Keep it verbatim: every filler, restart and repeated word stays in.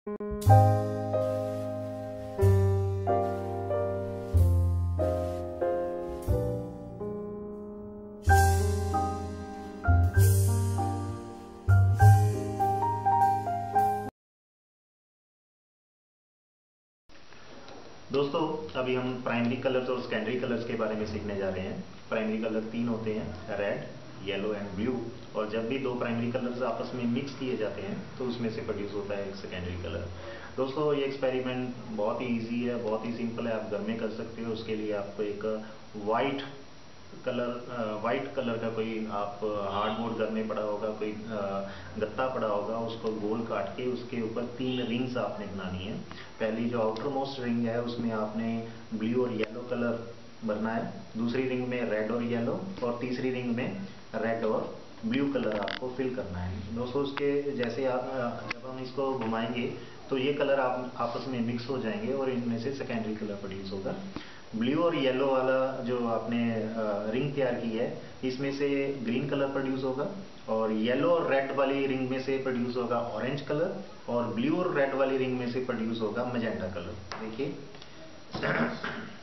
दोस्तों, अभी हम प्राइमरी कलर्स और सेकेंडरी कलर्स के बारे में सीखने जा रहे हैं। प्राइमरी कलर तीन होते हैं, रेड, येलो एंड ब्लू। और जब भी दो प्राइमरी कलर्स आपस में मिक्स किए जाते हैं तो उसमें से प्रोड्यूस होता है एक सेकेंडरी कलर। दोस्तों, ये एक्सपेरिमेंट बहुत ही इजी है, बहुत ही सिंपल है, आप घर में कर सकते हो। उसके लिए आपको एक वाइट कलर वाइट कलर का कोई आप हार्डबोर्ड घर में पड़ा होगा, कोई गत्ता पड़ा होगा, उसको गोल काट के उसके ऊपर तीन रिंग्स आपने बनानी है। पहली जो आउटर मोस्ट रिंग है उसमें आपने ब्लू और येलो कलर भरना है, दूसरी रिंग में रेड और येलो, और तीसरी रिंग में रेड और ब्लू कलर आपको फिल करना है। दोस्तों, उसके जैसे आप जब हम इसको घुमाएंगे तो ये कलर आप आपस में मिक्स हो जाएंगे और इनमें से सेकेंडरी कलर प्रोड्यूस होगा। ब्लू और येलो वाला जो आपने रिंग तैयार की है, इसमें से ग्रीन कलर प्रोड्यूस होगा, और येलो और रेड वाली रिंग में से प्रोड्यूस होगा ऑरेंज कलर, और ब्लू और रेड वाली रिंग में से प्रोड्यूस होगा मैजेंटा कलर। देखिए